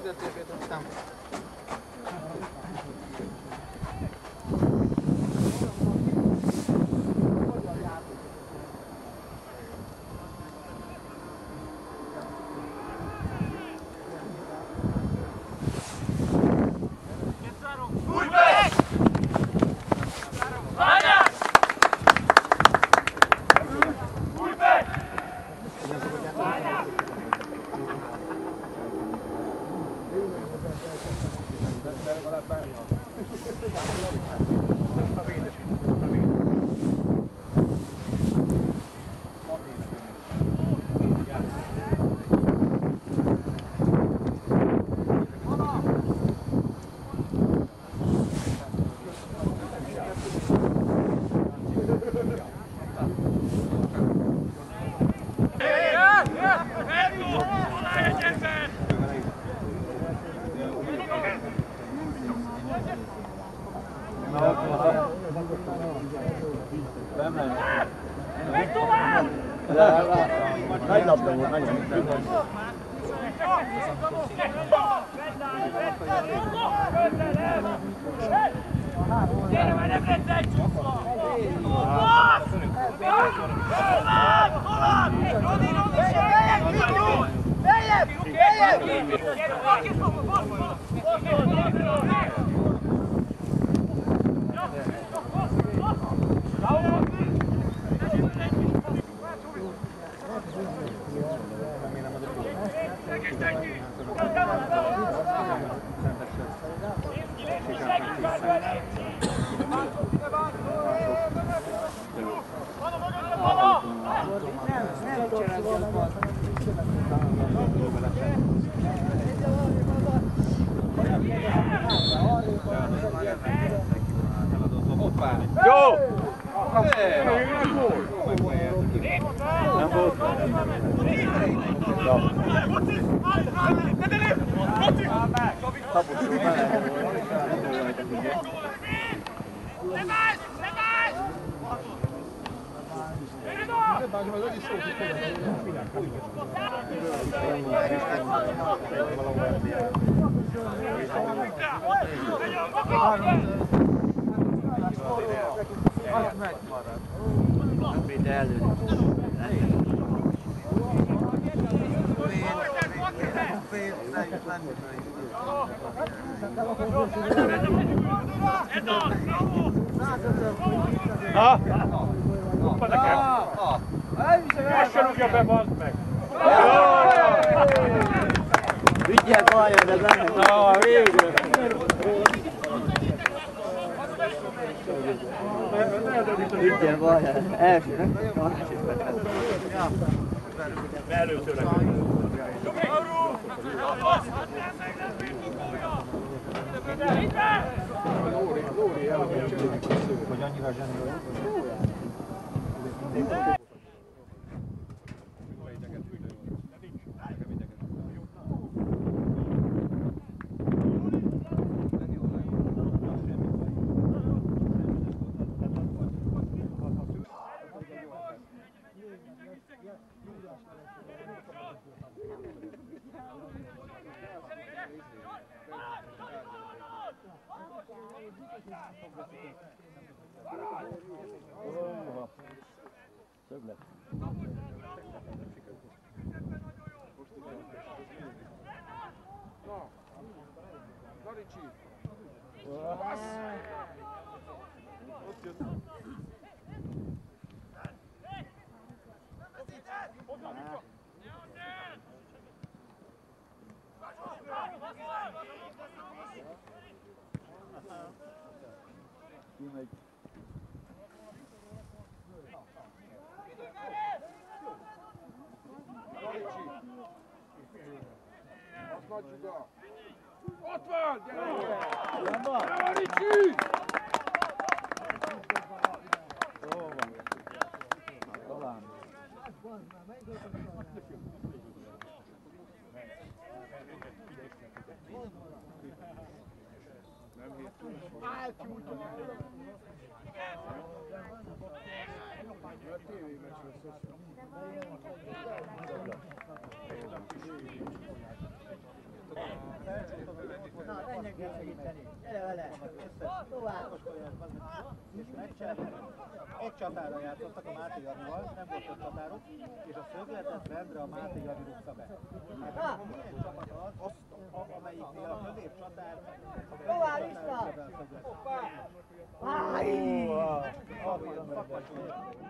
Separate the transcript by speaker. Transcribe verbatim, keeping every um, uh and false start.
Speaker 1: Nagy labda volt, nagyon.
Speaker 2: Gyere, már nem lesz egy csúszva! Rodi, Rodi, segítsd! Beljebb! Beljebb!
Speaker 1: Jó!
Speaker 3: Nem volt.
Speaker 1: Ha? Hoppa nekem! Most se rúgja be, bazd meg!
Speaker 3: Ügyel bajod, ez nem.
Speaker 1: Na, végre!
Speaker 3: Ügyel bajod, első, másik vettem.
Speaker 1: Előszörleg. Hogy annyira zseni
Speaker 3: Szöglet.
Speaker 4: Na, Garicsi! Ott jött.
Speaker 3: Kimegy.
Speaker 4: Garicsi! Az nagy csuda! Ott van! Gyere! Garicsi!
Speaker 3: Jó van. Talán.
Speaker 4: Tévémeccsről szó.
Speaker 5: Na, menjünk el segíteni. Gyere vele. Tovább. És meccsen egy csatára játszottak a Máté Janival, nem volt öt csatáruk, és a szögletet rendre a Máté Jani rúgta be. Hát milyen csapat az, amelyiknél a középcsatár
Speaker 2: Tovább vissza!
Speaker 5: Áj!